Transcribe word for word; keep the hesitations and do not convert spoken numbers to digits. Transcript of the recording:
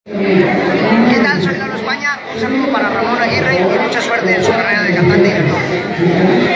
¿Qué tal? Soy Lalo España, un saludo para Ramón Aguirre y mucha suerte en su carrera de cantante y actor.